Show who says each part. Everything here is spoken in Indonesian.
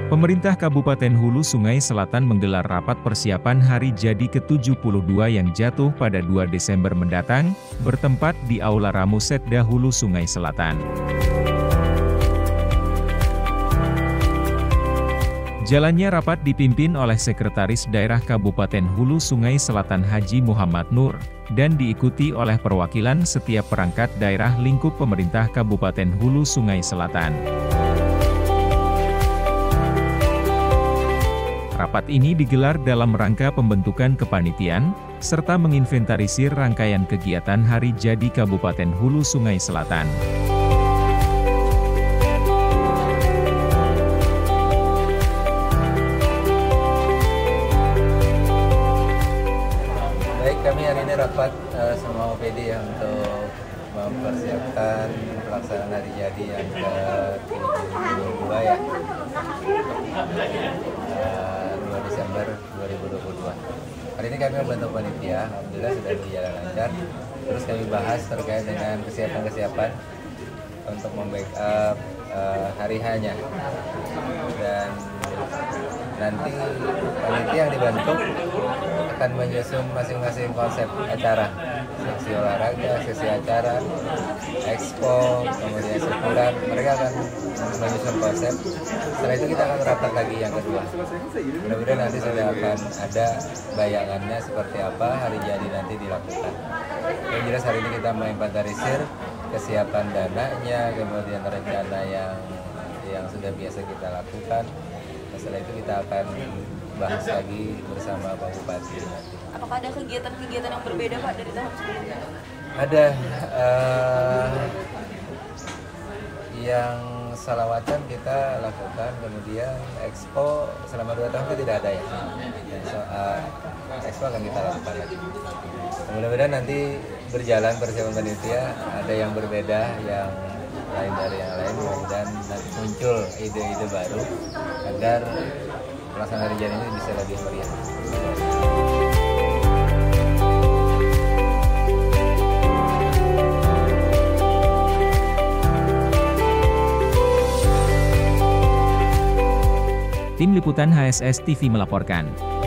Speaker 1: Pemerintah Kabupaten Hulu Sungai Selatan menggelar rapat persiapan Hari Jadi ke-72 yang jatuh pada 2 Desember mendatang, bertempat di Aula Ramu Setda Hulu Sungai Selatan. Jalannya rapat dipimpin oleh Sekretaris Daerah Kabupaten Hulu Sungai Selatan Haji Muhammad Nur, dan diikuti oleh perwakilan setiap perangkat daerah lingkup pemerintah Kabupaten Hulu Sungai Selatan. Rapat ini digelar dalam rangka pembentukan kepanitiaan, serta menginventarisir rangkaian kegiatan Hari Jadi Kabupaten Hulu Sungai Selatan.
Speaker 2: Baik, kami hari ini rapat sama OPD ya untuk mempersiapkan pelaksanaan Hari Jadi yang ke-72 ya. 2 Desember 2022. Hari ini kami membentuk panitia, alhamdulillah sudah berjalan lancar. Terus kami bahas terkait dengan kesiapan-kesiapan untuk membackup hari hanya. Dan nanti panitia yang dibentuk akan menyusun masing-masing konsep acara, sesi olahraga, sesi acara, expo, kemudian syukuran. Mereka akan menyusun konsep. Setelah itu kita akan rapat lagi yang kedua. Mudah-mudahan nanti sudah akan ada bayangannya seperti apa hari jadi nanti dilakukan. Yang jelas hari ini kita menginventarisir kesiapan dananya, kemudian rencana yang sudah biasa kita lakukan. Setelah itu kita akan bahas lagi bersama Pak Bupati.
Speaker 3: Apakah ada kegiatan-kegiatan yang berbeda Pak dari tahun sebelumnya?
Speaker 2: Ada yang salawatan kita lakukan, kemudian expo selama 2 tahun itu tidak ada ya. Expo akan kita lakukan lagi. Mudah-mudahan nanti berjalan persiapan panitia, ada yang berbeda, yang lain dari yang lain, dan nanti muncul ide-ide baru agar pelaksanaan Hari Jadi ini bisa lebih meriah.
Speaker 1: Tim Liputan HSS TV melaporkan.